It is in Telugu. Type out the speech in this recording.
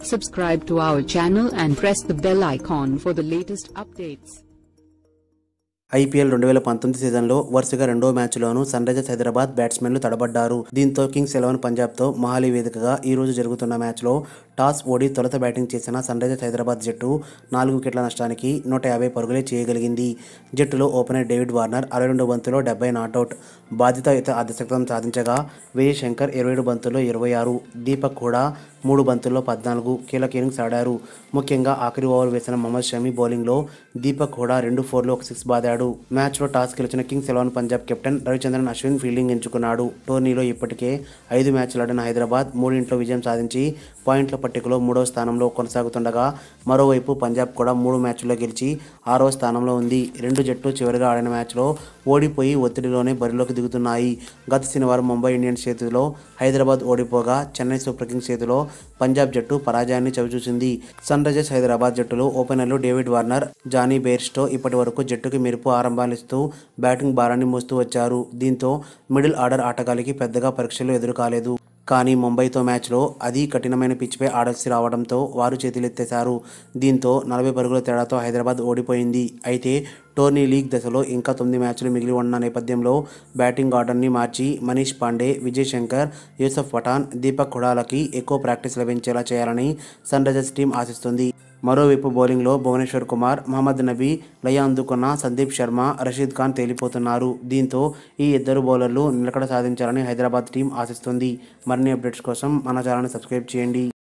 Subscribe to our channel and press the bell icon for the latest updates. IPL 2019 సీజన్లో వరుసగా రెండో మ్యాచ్లోనూ సన్రైజర్స్ హైదరాబాద్ బ్యాట్స్మెన్లు తడబడ్డారు. దీంతో కింగ్స్ 11 పంజాబ్తో మొహాలీ వేదికగా ఈ రోజు జరుగుతున్న మ్యాచ్లో టాస్ ఓడి తొలుత బ్యాటింగ్ చేసిన సన్రైజర్స్ హైదరాబాద్ జట్టు 4 వికెట్ల నష్టానికి 150 పరుగులే చేయగలిగింది. జట్టులో ఓపెనర్ డేవిడ్ వార్నర్ 62 బంతుల్లో 70 నాటౌట్, బాధ్యతాయుత అర్ధశతకం సాధించగా విజయ్ శంకర్ 27 బంతుల్లో 26, దీపక్ కూడా 3 బంతుల్లో 14 కీలక ఇన్నింగ్స్ ఆడారు. ముఖ్యంగా ఆఖరి ఓవర్ వేసిన మహమ్మద్ షమి బౌలింగ్లో దీపక్ కూడా 2 4లు 1 6 బాదాడు. మ్యాచ్లో టాస్ గెలిచిన Kings 11 Punjab captain Ravichandran Ashwin fielding ఎంచుకున్నాడు. టోర్నీలో ఇప్పటికే 5 మ్యాచ్లు ఆడిన హైదరాబాద్ 3 విజయం సాధించి పాయింట్ల పట్టికలో 3వ స్థానంలో కొనసాగుతుండగా, మరోవైపు పంజాబ్ కూడా 3 మ్యాచ్ల్లో గెలిచి 6వ స్థానంలో ఉంది. రెండు జట్లు చివరిగా ఆడిన మ్యాచ్లో ఓడిపోయి ఒత్తిడిలోనే బరిలోకి దిగుతున్నాయి. గత శనివారం ముంబై ఇండియన్స్ చేతిలో హైదరాబాద్ ఓడిపోగా, చెన్నై సూపర్ కింగ్స్ చేతిలో పంజాబ్ జట్టు పరాజయాన్ని చవిచూసింది. సన్రైజర్స్ హైదరాబాద్ జట్టులో ఓపెనర్లు డేవిడ్ వార్నర్, జానీ బెయిర్స్టో ఇప్పటి వరకు జట్టుకి మెరుపు ఆరంభాలిస్తూ బ్యాటింగ్ భారాన్ని మోస్తూ వచ్చారు. దీంతో మిడిల్ ఆర్డర్ ఆటగాళ్లకి పెద్దగా పరీక్షలు ఎదురుకాలేదు. కానీ ముంబైతో మ్యాచ్లో అతి కఠినమైన పిచ్పై ఆడాల్సి రావడంతో వారు చేతులెత్తేశారు. దీంతో 40 పరుగుల తేడాతో హైదరాబాద్ ఓడిపోయింది. అయితే టోర్నీ లీగ్ దశలో ఇంకా 9 మ్యాచ్లు మిగిలి ఉన్న నేపథ్యంలో బ్యాటింగ్ ఆర్డర్ని మార్చి మనీష్ పాండే, విజయ్ శంకర్, యూసఫ్ పఠాన్, దీపక్ హుడాలకి ఎక్కువ ప్రాక్టీస్ లభించేలా చేయాలని సన్రైజర్స్ టీం ఆశిస్తుంది. మరోవైపు బౌలింగ్లో భువనేశ్వర్ కుమార్, మహమ్మద్ నబీ లయ అందుకున్న సందీప్ శర్మ, రషీద్ ఖాన్ తేలిపోతున్నారు. దీంతో ఈ ఇద్దరు బౌలర్లు నిలకడ సాధించాలని హైదరాబాద్ టీం ఆశిస్తుంది. మరిన్ని అప్డేట్స్ కోసం మన ఛానల్ని సబ్స్క్రైబ్ చేయండి.